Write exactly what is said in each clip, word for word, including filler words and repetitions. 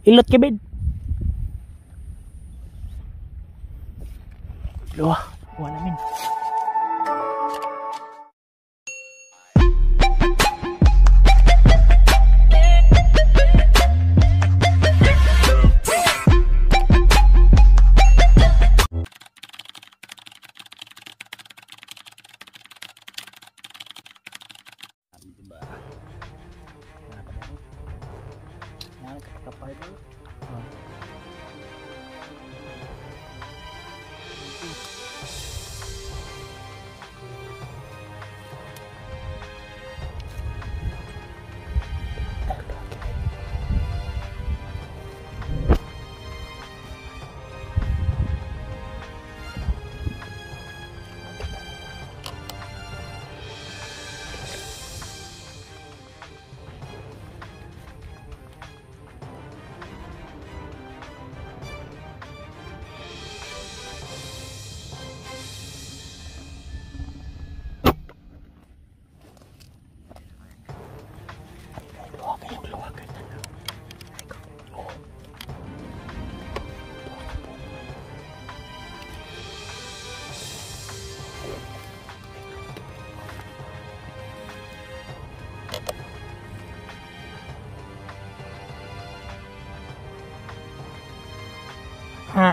Ilot ka, Ben. Wah, kuha namin. Kapal itu. Ha.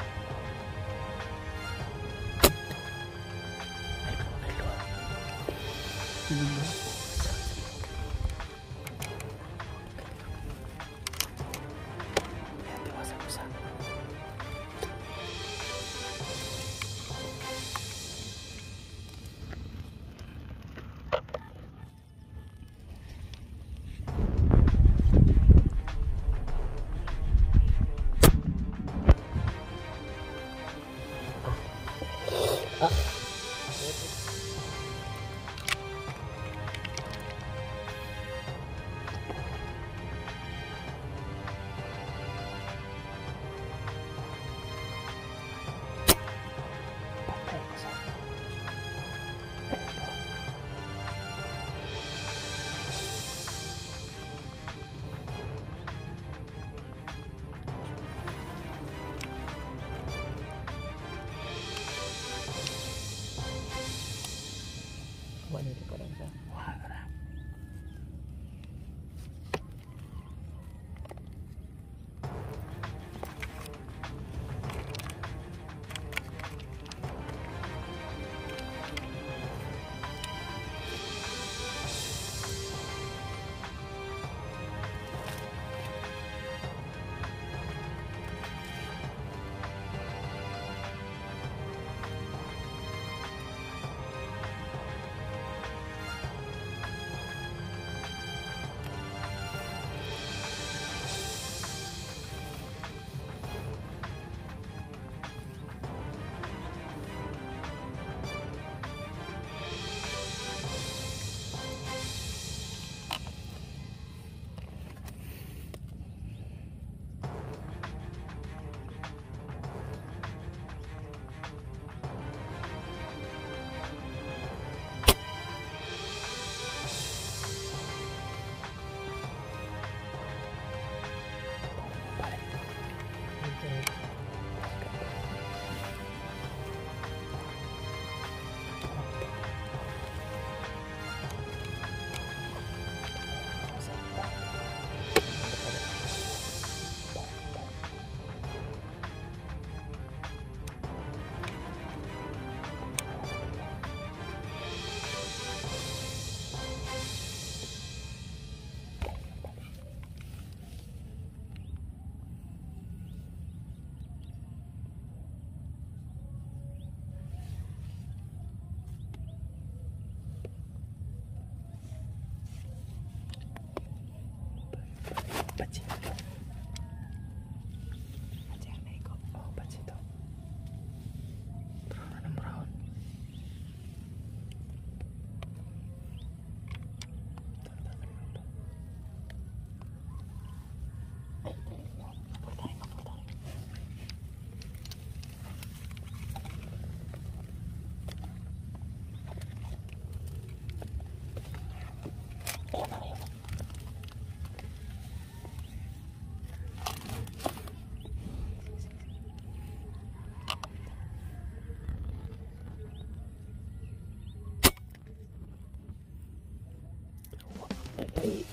Buat itu kadang kan. Wah, kadang.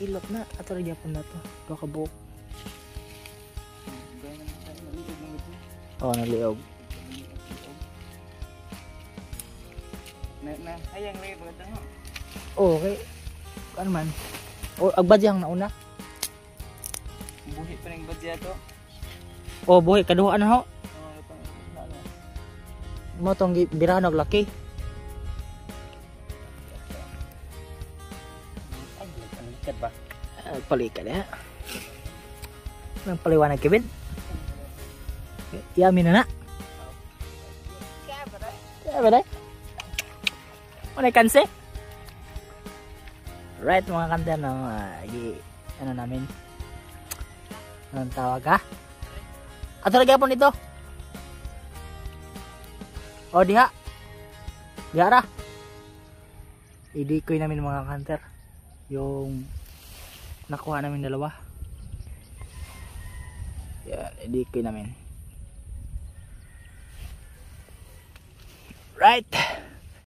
Ilot na. Ato rin yapon na to. Ito kabuok. Gaya naman tayo. Naliog mo ito. Oo, oh, naliog. Na, na, hayang lagi ba ito? Oo, okay. Ano man? O, agbadyang nauna. Buhi pa ng badya to. O, buhay. Kaduhaan na ho. Oh, ito na ano. Mo tong birahan og laki. Ay, ang likat ba? Uh, Palikad eh. Nang paliwanag Kevin. Yami na na. Kaya ba day? Ano kanse? Right mga kanter ng uh, y- ano namin. Anong tawag ha? Ato lagi po nito. O diha. Diha ra. I-decoy namin mga kanter. Yung nakuha namin dalawa. Yan, i-decoy namin. Right.